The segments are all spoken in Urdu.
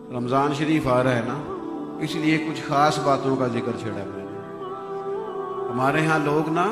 رمضان شریف آ رہا ہے نا، اس لیے کچھ خاص باتوں کا ذکر چھیڑا میں نے۔ ہمارے ہاں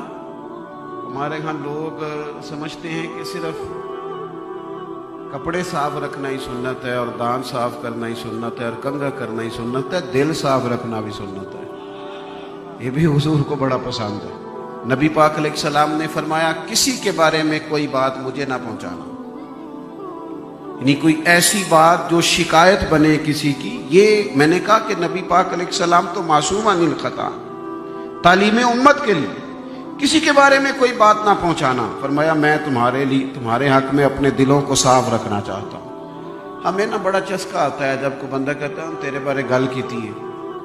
لوگ سمجھتے ہیں کہ صرف کپڑے صاف رکھنا ہی سنت ہے، اور دان صاف کرنا ہی سنت ہے، اور کنگھا کرنا ہی سنت ہے، دل صاف رکھنا بھی سنت ہے۔ یہ بھی حضور کو بڑا پسند ہے۔ نبی پاک علیہ السلام نے فرمایا کسی کے بارے میں کوئی بات مجھے نہ پہنچانا، یعنی کوئی ایسی بات جو شکایت بنے کسی کی۔ یہ میں نے کہا کہ نبی پاک علیہ السلام تو معصوم عن الخطا، تعلیم امت کے لیے کسی کے بارے میں کوئی بات نہ پہنچانا۔ فرمایا میں تمہارے حق میں اپنے دلوں کو صاف رکھنا چاہتا ہوں۔ ہمیں نا بڑا چسکا آتا ہے جب کوئی بندہ کہتا ہے ہم تیرے بارے گل کیتی ہے،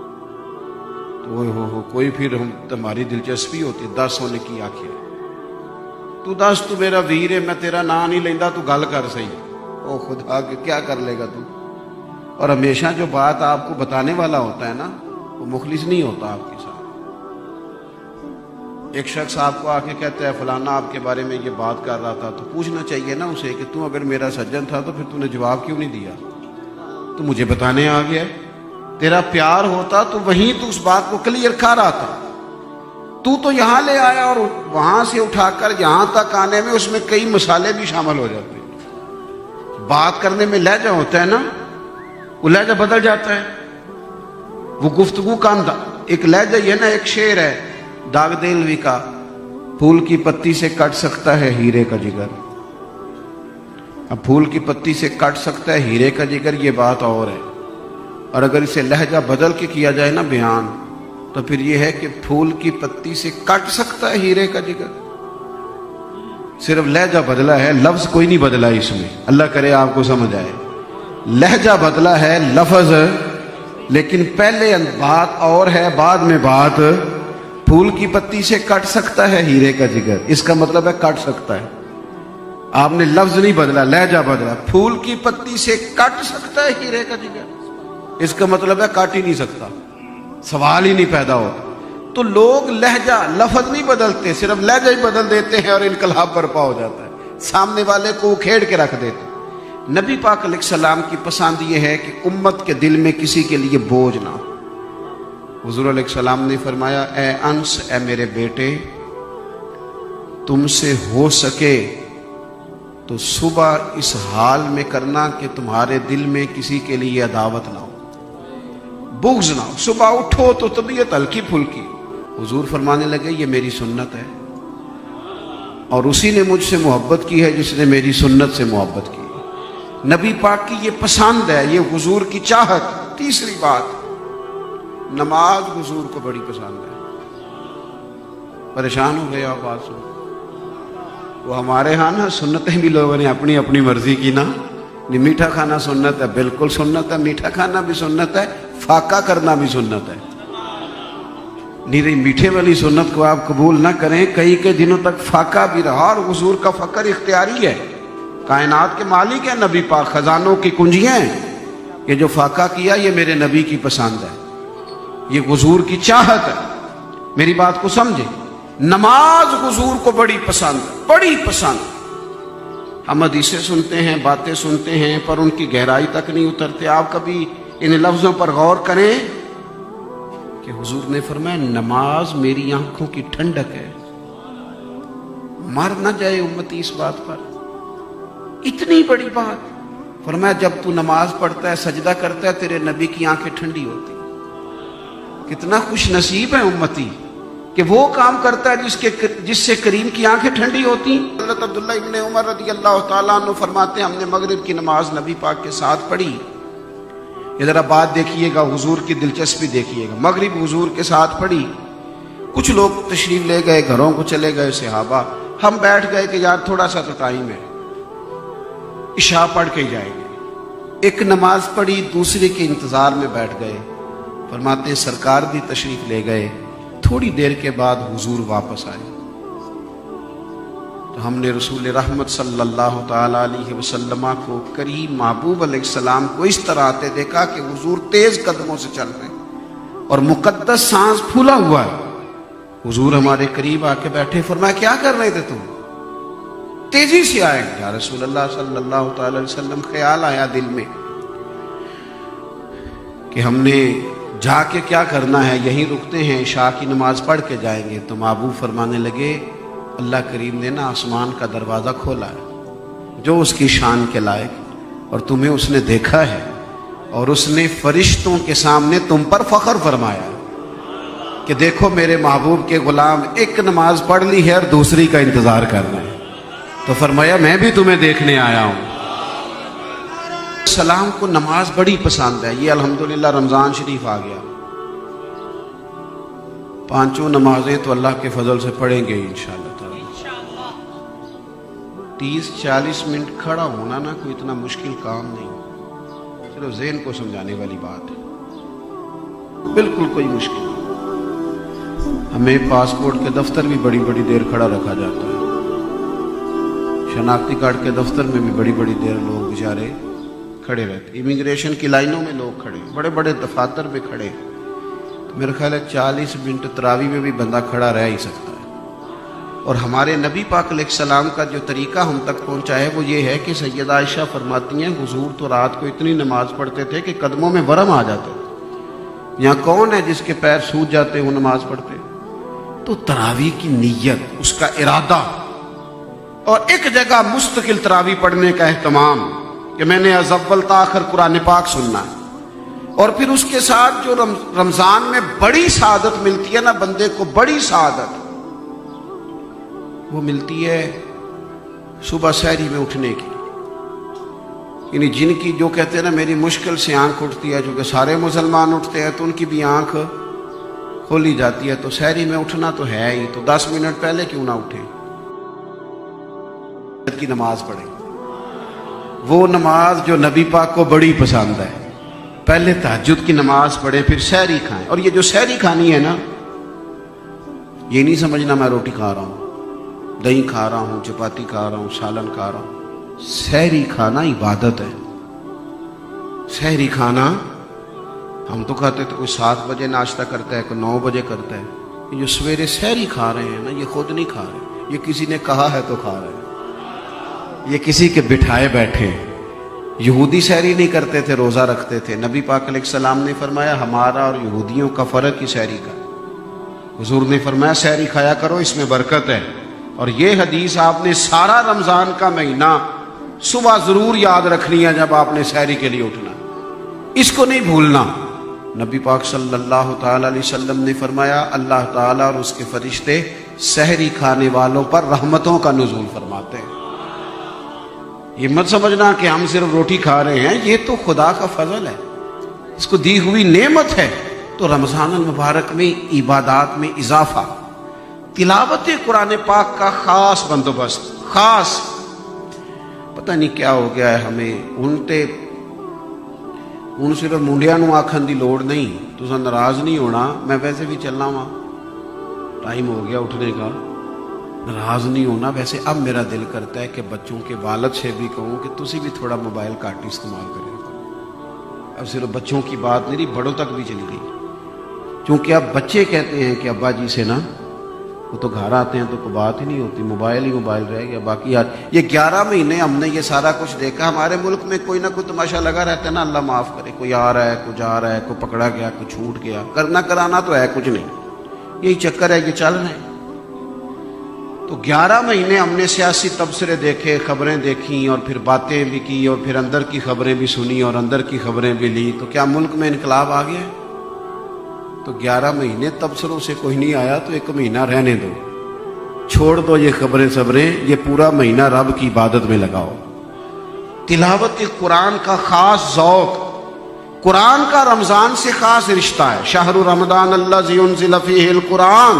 تو کوئی پھر تمہاری دلچسپی ہوتی، دس ہونے کی آخر تو دس، تو میرا ویر ہے، میں تیرا نام نہیں لیندہ، تو گل کر صحیح۔ او خدا کے کیا کر لے گا تو؟ اور ہمیشہ جو بات آپ کو بتانے والا ہوتا ہے نا، وہ مخلص نہیں ہوتا آپ کے ساتھ۔ ایک شخص آپ کو آ کے کہتا ہے فلانا آپ کے بارے میں یہ بات کر رہا تھا، تو پوچھنا چاہیے نا اسے کہ تو اگر میرا سجن تھا تو پھر تو نے جواب کیوں نہیں دیا؟ تو مجھے بتانے آ گیا۔ تیرا پیار ہوتا تو وہیں تو اس بات کو کلیئر کر رہا تھا، تو یہاں لے آیا، اور وہاں سے اٹھا کر یہاں تک آنے میں اس میں کئی مسالے بھی شامل ہو جاتے ہیں۔ بات کرنے میں لہجہ ہوتا ہے نا، وہ لہجہ بدل جاتا ہے، وہ گفتگو کا ایک لہجہ یہ نا، ایک شعر ہے داغ دلوی کا، پھول کی پتی سے کٹ سکتا ہے ہیرے کا جگر۔ اب پھول کی پتی سے کٹ سکتا ہے ہیرے کا جگر، یہ بات اور ہے، اور اگر اسے لہجہ بدل کے کیا جائے نا بیان، تو پھر یہ ہے کہ پھول کی پتی سے کٹ سکتا ہے ہیرے کا جگر۔ صرف لہجہ بدلا ہے، لفظ کوئی نہیں بدلا اس میں، اللہ کرے آپ کو سمجھ آئے۔ لہجہ بدلا ہے، لفظ، لیکن پہلے بات اور ہے، بعد میں بات۔ پھول کی پتی سے کٹ سکتا ہے ہیرے کا جگر، اس کا مطلب ہے کٹ سکتا ہے۔ آپ نے لفظ نہیں بدلا، لہجہ بدلا۔ پھول کی پتی سے کٹ سکتا ہے ہیرے کا جگر، اس کا مطلب ہے کاٹ ہی نہیں سکتا، سوال ہی نہیں پیدا ہوتا۔ تو لوگ لہجہ، لفظ نہیں بدلتے، صرف لہجہ ہی بدل دیتے ہیں، اور انقلاب برپا ہو جاتا ہے، سامنے والے کو کھیڑ کے رکھ دیتے۔ نبی پاک علیہ السلام کی پسند یہ ہے کہ امت کے دل میں کسی کے لیے بوجھ نہ ہو۔ حضور علیہ السلام نے فرمایا اے انس، اے میرے بیٹے، تم سے ہو سکے تو صبح اس حال میں کرنا کہ تمہارے دل میں کسی کے لیے عداوت نہ ہو، بغض نہ ہو۔ صبح اٹھو تو طبیعت ہلکی پھلکی۔ حضور فرمانے لگے یہ میری سنت ہے، اور اسی نے مجھ سے محبت کی ہے جس نے میری سنت سے محبت کی۔ نبی پاک کی یہ پسند ہے، یہ حضور کی چاہت۔ تیسری بات، نماز حضور کو بڑی پسند ہے۔ پریشان ہو گئے آپ بات سن؟ وہ ہمارے ہاں نا سنتیں بھی لوگوں نے اپنی اپنی مرضی کی نا۔ میٹھا کھانا سنت ہے، بالکل سنت ہے، میٹھا کھانا بھی سنت ہے، فاقہ کرنا بھی سنت ہے۔ نہیں، میٹھے والی سنت کو آپ قبول نہ کریں، کئی دنوں تک فاقہ بھی رہا، اور حضور کا فقر اختیاری ہے۔ کائنات کے مالک ہیں نبی پاک، خزانوں کی کنجیاں ہیں۔ یہ جو فاقہ کیا یہ میرے نبی کی پسند ہے، یہ حضور کی چاہت ہے۔ میری بات کو سمجھے، نماز حضور کو بڑی پسند ہے، بڑی پسند۔ ہم حدیثیں سنتے ہیں، باتیں سنتے ہیں، پر ان کی گہرائی تک نہیں اترتے۔ آپ کبھی ان لفظوں پر غور کریں کہ حضور نے فرمایا نماز میری آنکھوں کی ٹھنڈک ہے۔ مر نہ جائے امتی اس بات پر، اتنی بڑی بات۔ فرمایا جب تو نماز پڑھتا ہے، سجدہ کرتا ہے، تیرے نبی کی آنکھیں ٹھنڈی ہوتی۔ کتنا خوش نصیب ہے امتی کہ وہ کام کرتا ہے جس سے کریم کی آنکھیں ٹھنڈی ہوتی۔ حضرت عبداللہ ابن عمر رضی اللہ تعالیٰ عنہ فرماتے ہیں ہم نے مغرب کی نماز نبی پاک کے ساتھ پڑھی۔ یہ ذرا بات دیکھیے گا، حضور کی دلچسپی دیکھیے گا۔ مغرب حضور کے ساتھ پڑھی، کچھ لوگ تشریف لے گئے، گھروں کو چلے گئے صحابہ، ہم بیٹھ گئے کہ یار تھوڑا سا تو ٹائم ہے، عشاء پڑھ کے جائیں گے۔ ایک نماز پڑھی، دوسرے کے انتظار میں بیٹھ گئے۔ فرماتے ہیں سرکار بھی تشریف لے گئے، تھوڑی دیر کے بعد حضور واپس آئے، تو ہم نے رسول رحمت صلی اللہ تعالی علیہ وسلم کو، کریم محبوب علیہ السلام کو اس طرح آتے دیکھا کہ حضور تیز قدموں سے چل رہے ہیں اور مقدس سانس پھولا ہوا ہے۔ حضور ہمارے قریب آ کے بیٹھے، فرمایا کیا کر رہے تھے تم؟ تیزی سے آئے۔ یا رسول اللہ صلی اللہ تعالی علیہ وسلم، خیال آیا دل میں، کہ ہم نے جا کے کیا کرنا ہے، یہیں رکتے ہیں، عشاء کی نماز پڑھ کے جائیں گے. تو محبوب فرمانے لگے اللہ کریم نے نا آسمان کا دروازہ کھولا ہے جو اس کی شان کے لائق، اور تمہیں اس نے دیکھا ہے اور اس نے فرشتوں کے سامنے تم پر فخر فرمایا کہ دیکھو میرے محبوب کے غلام ایک نماز پڑھ لی ہے اور دوسری کا انتظار کر رہے ہیں. تو فرمایا میں بھی تمہیں دیکھنے آیا ہوں. سلام کو نماز بڑی پسند ہے. یہ الحمدللہ رمضان شریف آ گیا، پانچوں نمازیں تو اللہ کے فضل سے پڑھیں گے انشاءاللہ تعالی. 30-40 منٹ کھڑا ہونا نا کوئی اتنا مشکل کام نہیں، صرف ذہن کو سمجھانے والی بات ہے، بالکل کوئی مشکل نہیں. ہمیں پاسپورٹ کے دفتر بھی بڑی بڑی دیر کھڑا رکھا جاتا ہے، شناختی کارڈ کے دفتر میں بھی بڑی بڑی دیر لوگ بیچارے کھڑے رہتے، امیگریشن کی لائنوں میں لوگ کھڑے، بڑے بڑے دفاتر میں کھڑے. تو میرا خیال ہے 40 منٹ تراویح میں بھی بندہ کھڑا رہ ہی سکتا ہے. اور ہمارے نبی پاک علیہ السلام کا جو طریقہ ہم تک پہنچا ہے وہ یہ ہے کہ سیدہ عائشہ فرماتی ہیں حضور تو رات کو اتنی نماز پڑھتے تھے کہ قدموں میں ورم آ جاتے تھے. یہاں کون ہے جس کے پیر سوج جاتے وہ نماز پڑھتے؟ تو تراویح کی نیت، اس کا ارادہ، اور ایک جگہ مستقل تراویح پڑھنے کا اہتمام کہ میں نے از اول تا آخر قرآن پاک سننا ہے. اور پھر اس کے ساتھ جو رمضان میں بڑی سعادت ملتی ہے نا بندے کو، بڑی سعادت وہ ملتی ہے صبح سحری میں اٹھنے کی. یعنی جن کی جو کہتے ہیں نا میری مشکل سے آنکھ اٹھتی ہے، چونکہ سارے مسلمان اٹھتے ہیں تو ان کی بھی آنکھ کھولی جاتی ہے، تو سحری میں اٹھنا تو ہے ہی، تو 10 منٹ پہلے کیوں نہ اٹھیں کی نماز پڑھیں. وہ نماز جو نبی پاک کو بڑی پسند ہے، پہلے تہجد کی نماز پڑھیں پھر سحری کھائیں. اور یہ جو سحری کھانی ہے نا، یہ نہیں سمجھنا میں روٹی کھا رہا ہوں، دہی کھا رہا ہوں، چپاتی کھا رہا ہوں، سالن کھا رہا ہوں. سحری کھانا عبادت ہے. سحری کھانا ہم تو کھاتے تو کوئی 7 بجے ناشتہ کرتا ہے، کوئی 9 بجے کرتا ہے. یہ جو سویرے سحری کھا رہے ہیں نا، یہ خود نہیں کھا رہے، یہ کسی نے کہا ہے تو کھا رہے ہیں، یہ کسی کے بٹھائے بیٹھے. یہودی سحری نہیں کرتے تھے، روزہ رکھتے تھے. نبی پاک علیہ السلام نے فرمایا ہمارا اور یہودیوں کا فرق ہی سحری کا. حضور نے فرمایا سحری کھایا کرو، اس میں برکت ہے. اور یہ حدیث آپ نے سارا رمضان کا مہینہ صبح ضرور یاد رکھنی ہے جب آپ نے سحری کے لیے اٹھنا، اس کو نہیں بھولنا. نبی پاک صلی اللہ تعالی علیہ وسلم نے فرمایا اللہ تعالیٰ اور اس کے فرشتے سحری کھانے والوں پر رحمتوں کا نزول فرماتے ہیں. یہ مت سمجھنا کہ ہم صرف روٹی کھا رہے ہیں، یہ تو خدا کا فضل ہے، اس کو دی ہوئی نعمت ہے. تو رمضان المبارک میں عبادات میں اضافہ، تلاوت قرآن پاک کا خاص بندوبست. خاص پتہ نہیں کیا ہو گیا ہے ہمیں، ہوں صرف منڈیا نو آکھن دی لوڑ نہیں. تساں ناراض نہیں ہونا، میں ویسے بھی چلنا وا، ٹائم ہو گیا اٹھنے کا، ناراض نہیں ہونا. ویسے اب میرا دل کرتا ہے کہ بچوں کے والد سے بھی کہوں کہ تسی بھی تھوڑا موبائل کاٹ استعمال کریں. اب صرف بچوں کی بات نہیں، بڑوں تک بھی چلی گئی. کیونکہ اب بچے کہتے ہیں کہ ابا جی سے نا، وہ تو گھر آتے ہیں تو کوئی بات ہی نہیں ہوتی، موبائل ہی موبائل رہ گیا. باقی یار یہ 11 مہینے ہم نے یہ سارا کچھ دیکھا. ہمارے ملک میں کوئی نہ کوئی تماشا لگا رہتا ہے نا، اللہ معاف کرے. کوئی آ رہا ہے، کوئی جا رہا ہے، کوئی پکڑا گیا، کوئی چھوٹ گیا. کرنا کرانا تو ہے کچھ نہیں، یہی چکر ہے، یہ چل رہے ہیں. تو 11 مہینے ہم نے سیاسی تبصرے دیکھے، خبریں دیکھیں، اور پھر باتیں بھی کی، اور پھر اندر کی خبریں بھی سنی اور اندر کی خبریں بھی لی. تو کیا ملک میں انقلاب آ گیا؟ تو 11 مہینے تبصروں سے کوئی نہیں آیا، تو 1 مہینہ رہنے دو، چھوڑ دو یہ خبریں صبریں. یہ پورا مہینہ رب کی عبادت میں لگاؤ. تلاوت قرآن کا خاص ذوق، قرآن کا رمضان سے خاص رشتہ ہے. شہر رمضان الذی انزل فیہ القرآن،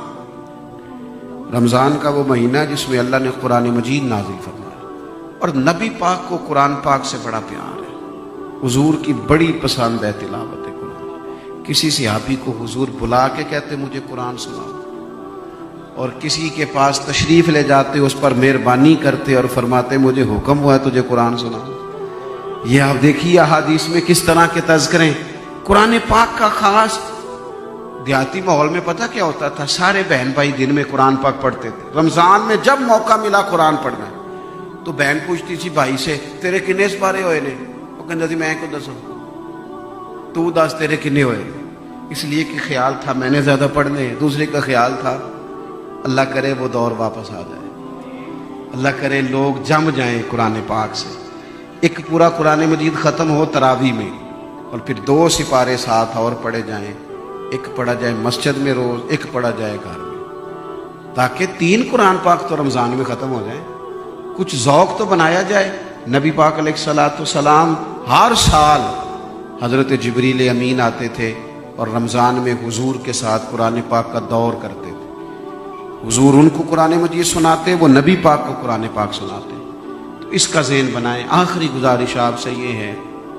رمضان کا وہ مہینہ جس میں اللہ نے قرآن مجید نازل فرمایا. اور نبی پاک کو قرآن پاک سے بڑا پیار ہے، حضور کی بڑی پسند ہے تلاوت قرآن. کسی صحابی کو حضور بلا کے کہتے مجھے قرآن سناؤ، اور کسی کے پاس تشریف لے جاتے، اس پر مہربانی کرتے اور فرماتے مجھے حکم ہوا ہے تجھے قرآن سناؤ. یہ آپ دیکھیے احادیث میں کس طرح کے تذکرے. قرآن پاک کا خاص. دیہاتی ماحول میں پتہ کیا ہوتا تھا، سارے بہن بھائی دن میں قرآن پاک پڑھتے تھے. رمضان میں جب موقع ملا قرآن پڑھنا تو بہن پوچھتی تھی بھائی سے تیرے کنے سپارے ہوئے نے؟ وہ کہتا تھی میں کو دسوں. تو دس تیرے کنے ہوئے؟ اس لیے کہ خیال تھا میں نے زیادہ پڑھنے، دوسرے کا خیال تھا اللہ کرے وہ دور واپس آ جائے، اللہ کرے لوگ جم جائیں قرآن پاک سے، ایک پورا قرآن مجید ختم ہو تراویح میں، اور پھر 2 سپارے ساتھ اور پڑھے جائیں، ایک پڑھا جائے مسجد میں روز، ایک پڑھا جائے گھر میں، تاکہ 3 قرآن پاک تو رمضان میں ختم ہو جائیں۔ کچھ ذوق تو بنایا جائے۔ نبی پاک علیہ الصلوۃ والسلام ہر سال حضرت جبریل امین آتے تھے اور رمضان میں حضور کے ساتھ قرآن پاک کا دور کرتے تھے، حضور ان کو قرآن مجید سناتے، وہ نبی پاک کو قرآن پاک سناتے۔ تو اس کا ذہن بنائیں۔ آخری گزارش آپ سے یہ ہے،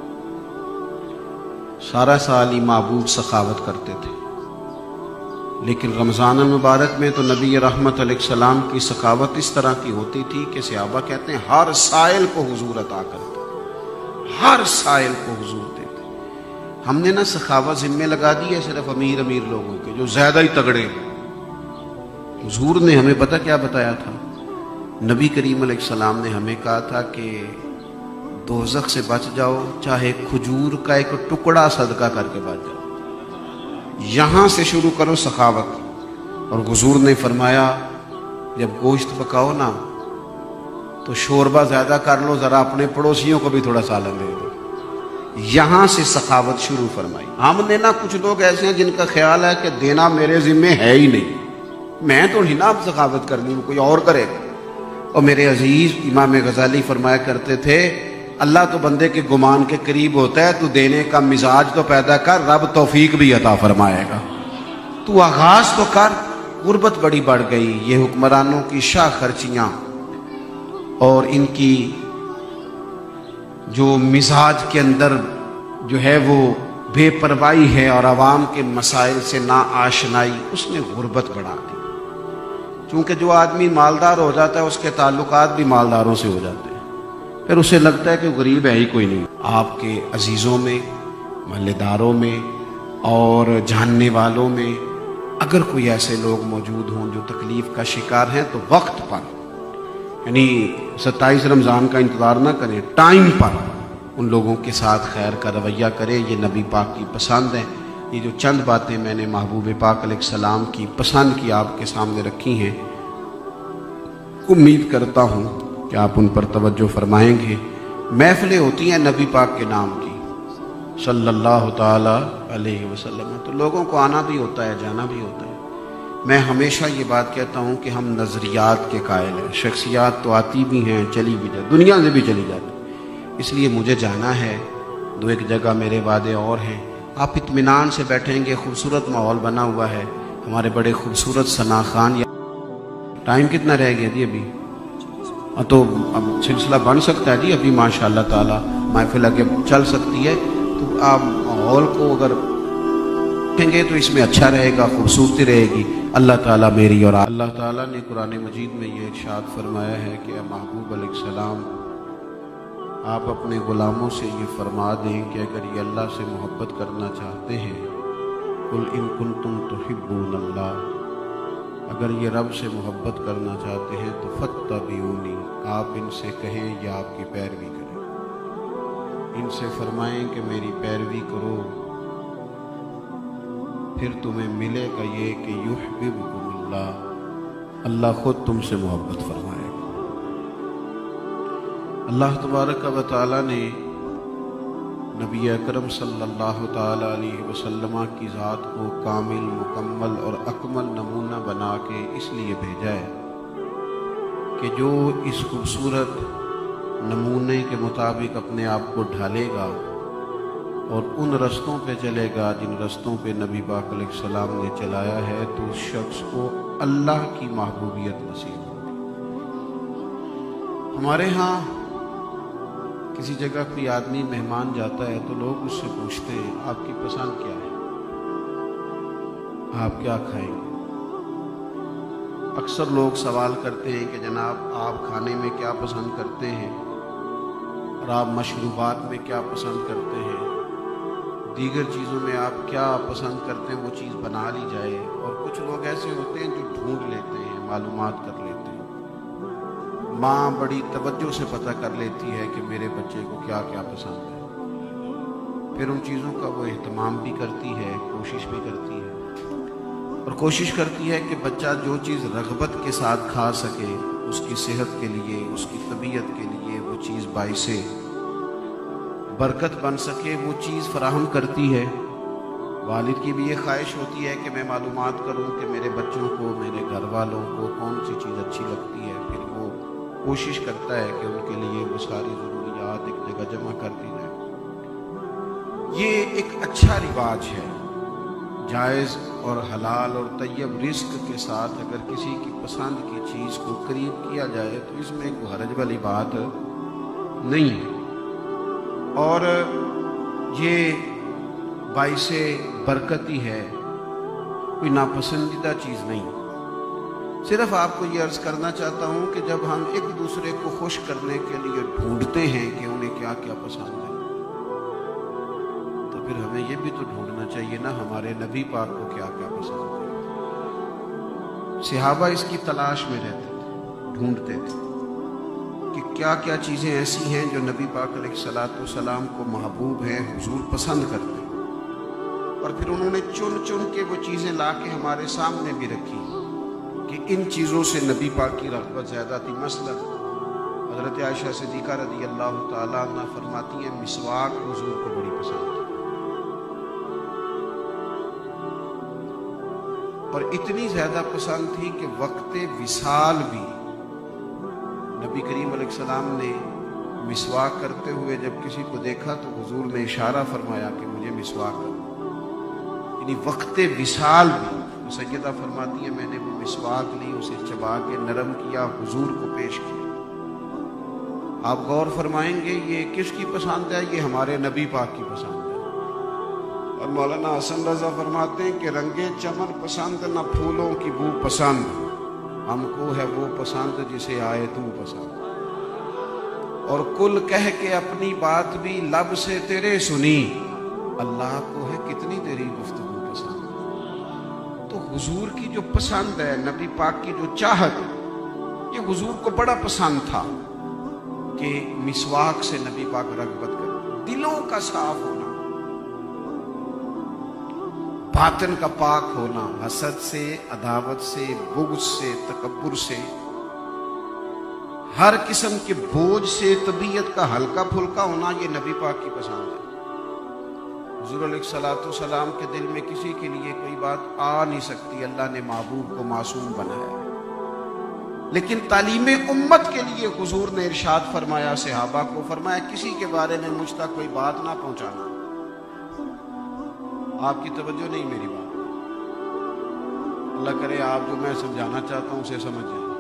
سارا سال ہی محبوب سخاوت کرتے تھے، لیکن رمضان المبارک میں تو نبی رحمت علیہ السلام کی سخاوت اس طرح کی ہوتی تھی کہ صحابہ کہتے ہیں ہر سائل کو حضور عطا کرتے، ہر سائل کو حضور دیتے۔ ہم نے نا سخاوت ذمہ لگا دی ہے صرف امیر لوگوں کے جو زیادہ ہی تگڑے ہیں۔ حضور نے ہمیں پتہ کیا بتایا تھا؟ نبی کریم علیہ السلام نے ہمیں کہا تھا کہ دوزخ سے بچ جاؤ چاہے کھجور کا ایک ٹکڑا صدقہ کر کے بچ جاؤ، یہاں سے شروع کرو سخاوت۔ اور حضور نے فرمایا جب گوشت پکاؤ نا تو شوربہ زیادہ کر لو، ذرا اپنے پڑوسیوں کو بھی تھوڑا سالن دے دو، یہاں سے سخاوت شروع فرمائی۔ ہم نے نا کچھ لوگ ایسے ہیں جن کا خیال ہے کہ دینا میرے ذمہ ہے ہی نہیں، میں تو نہیں نا اب سخاوت کرنی، کوئی اور کرے۔ اور میرے عزیز امام غزالی فرمایا کرتے تھے اللہ تو بندے کے گمان کے قریب ہوتا ہے، تو دینے کا مزاج تو پیدا کر، رب توفیق بھی عطا فرمائے گا، تو آغاز تو کر۔ غربت بڑی بڑھ گئی، یہ حکمرانوں کی شاہ خرچیاں اور ان کی جو مزاج کے اندر جو ہے وہ بے پرواہی ہے اور عوام کے مسائل سے نا آشنائی، اس نے غربت بڑھا دی۔ چونکہ جو آدمی مالدار ہو جاتا ہے اس کے تعلقات بھی مالداروں سے ہو جاتے ہیں، پھر اسے لگتا ہے کہ غریب ہے ہی کوئی نہیں۔ آپ کے عزیزوں میں، محلے داروں میں اور جاننے والوں میں اگر کوئی ایسے لوگ موجود ہوں جو تکلیف کا شکار ہیں تو وقت پر، یعنی 27 رمضان کا انتظار نہ کریں، ٹائم پر ان لوگوں کے ساتھ خیر کا رویہ کریں۔ یہ نبی پاک کی پسند ہے۔ یہ جو چند باتیں میں نے محبوب پاک علیہ السلام کی پسند کی آپ کے سامنے رکھی ہیں، امید کرتا ہوں کہ آپ ان پر توجہ فرمائیں گے۔ محفلیں ہوتی ہیں نبی پاک کے نام کی صلی اللہ تعالی علیہ وسلم، تو لوگوں کو آنا بھی ہوتا ہے، جانا بھی ہوتا ہے۔ میں ہمیشہ یہ بات کہتا ہوں کہ ہم نظریات کے قائل ہیں، شخصیات تو آتی بھی ہیں چلی بھی جاتی، دنیا سے بھی چلی جاتی، اس لیے مجھے جانا ہے، 2-1 جگہ میرے وعدے اور ہیں۔ آپ اطمینان سے بیٹھیں گے، خوبصورت ماحول بنا ہوا ہے، ہمارے بڑے خوبصورت ثنا خان۔ ٹائم کتنا رہ گیا جی ابھی؟ تو اب سلسلہ بن سکتا ہے جی ابھی ماشاء اللہ تعالیٰ، محفل آگے چل سکتی ہے، تو آپ ماحول کو اگر دیکھیں گے تو اس میں اچھا رہے گا، خوبصورتی رہے گی۔ اللہ تعالیٰ میری اور اللہ تعالیٰ نے قرآن مجید میں یہ ارشاد فرمایا ہے کہ محبوب علیہ السلام آپ اپنے غلاموں سے یہ فرما دیں کہ اگر یہ اللہ سے محبت کرنا چاہتے ہیں، قل ان کنتم تحبون اللہ، اگر یہ رب سے محبت کرنا چاہتے ہیں تو فاتبعونی، آپ ان سے کہیں یا آپ کی پیروی کریں، ان سے فرمائیں کہ میری پیروی کرو، پھر تمہیں ملے گا یہ کہ یحببکم اللہ، اللہ خود تم سے محبت فرمائے گا۔ اللہ تبارک و تعالیٰ نے نبی اکرم صلی اللہ تعالیٰ علیہ وسلم کی ذات کو کامل، مکمل اور اکمل نمونہ بنا کے اس لیے بھیجا ہے کہ جو اس خوبصورت نمونے کے مطابق اپنے آپ کو ڈھالے گا اور ان رستوں پہ چلے گا جن رستوں پہ نبی پاک علیہ السلام نے چلایا ہے، تو اس شخص کو اللہ کی محبوبیت نصیب ہوگی۔ ہمارے ہاں کسی جگہ کوئی آدمی مہمان جاتا ہے تو لوگ اس سے پوچھتے ہیں آپ کی پسند کیا ہے، آپ کیا کھائیں گے؟ اکثر لوگ سوال کرتے ہیں کہ جناب آپ کھانے میں کیا پسند کرتے ہیں اور آپ مشروبات میں کیا پسند کرتے ہیں، دیگر چیزوں میں آپ کیا پسند کرتے ہیں، وہ چیز بنا لی جائے۔ اور کچھ لوگ ایسے ہوتے ہیں جو ڈھونڈ لیتے ہیں، معلومات کر لیتے ہیں۔ ماں بڑی توجہ سے پتہ کر لیتی ہے کہ میرے بچے کو کیا کیا پسند ہے، پھر ان چیزوں کا وہ اہتمام بھی کرتی ہے، کوشش بھی کرتی ہے، اور کوشش کرتی ہے کہ بچہ جو چیز رغبت کے ساتھ کھا سکے، اس کی صحت کے لیے، اس کی طبیعت کے لیے وہ چیز باعث برکت بن سکے، وہ چیز فراہم کرتی ہے۔ والد کی بھی یہ خواہش ہوتی ہے کہ میں معلومات کروں کہ میرے بچوں کو، میرے گھر والوں کو کون سی چیز اچھی لگتی ہے، پھر وہ کوشش کرتا ہے کہ ان کے لیے وہ ساری ضروریات ایک جگہ جمع کر دی جائے۔ یہ ایک اچھا رواج ہے۔ جائز اور حلال اور طیب رزق کے ساتھ اگر کسی کی پسند کی چیز کو قریب کیا جائے تو اس میں کوئی حرج والی بات نہیں ہے، اور یہ باعث برکت ہی ہے، کوئی ناپسندیدہ چیز نہیں۔ صرف آپ کو یہ عرض کرنا چاہتا ہوں کہ جب ہم ایک دوسرے کو خوش کرنے کے لیے ڈھونڈتے ہیں کہ انہیں کیا کیا پسند ہے، تو پھر ہمیں یہ بھی تو ڈھونڈنا چاہیے نا ہمارے نبی پاک کو کیا کیا پسند ہے۔ صحابہ اس کی تلاش میں رہتے تھے، ڈھونڈتے تھے کہ کیا کیا چیزیں ایسی ہیں جو نبی پاک علیہ الصلوۃ والسلام کو محبوب ہیں، حضور پسند کرتے ہیں، اور پھر انہوں نے چن چن کے وہ چیزیں لا کے ہمارے سامنے بھی رکھی کہ ان چیزوں سے نبی پاک کی رغبت زیادہ تھی۔ مثلا حضرت عائشہ صدیقہ رضی اللہ تعالیٰ عنہ فرماتی ہیں مسواک حضور کو بڑی پسند تھی، اور اتنی زیادہ پسند تھی کہ وقت وصال بھی نبی کریم علیہ السلام نے مسواک کرتے ہوئے جب کسی کو دیکھا تو حضور نے اشارہ فرمایا کہ مجھے مسواک کرو، یعنی وقت وصال بھی سیدہ فرماتی ہے میں نے وہ مسواک لی، اسے چبا کے نرم کیا، حضور کو پیش کیا۔ آپ غور فرمائیں گے یہ کس کی پسند ہے؟ یہ ہمارے نبی پاک کی پسند ہے۔ اور مولانا حسن رضا فرماتے ہیں کہ رنگے چمن پسند نہ پھولوں کی بو پسند، ہم کو ہے وہ پسند جسے آئے تو پسند، اور کل کہہ کے اپنی بات بھی لب سے تیرے سنی، اللہ کو ہے کتنی تیری گفتگو پسند۔ تو حضور کی جو پسند ہے، نبی پاک کی جو چاہت، یہ حضور کو بڑا پسند تھا کہ مسواک سے نبی پاک رغبت کرتے۔ دلوں کا صاف ہونا، باطن کا پاک ہونا، حسد سے، عداوت سے، بغض سے، تکبر سے، ہر قسم کے بوجھ سے، طبیعت کا ہلکا پھلکا ہونا، یہ نبی پاک کی پسند ہے۔ حضور علیہ الصلوۃ والسلام کے دل میں کسی کے لیے کوئی بات آ نہیں سکتی، اللہ نے محبوب کو معصوم بنایا، لیکن تعلیم امت کے لیے حضور نے ارشاد فرمایا، صحابہ کو فرمایا کسی کے بارے میں مجھ تک کوئی بات نہ پہنچانا۔ آپ کی توجہ نہیں میری بات، اللہ کرے آپ جو میں سمجھانا چاہتا ہوں اسے سمجھ جائیں۔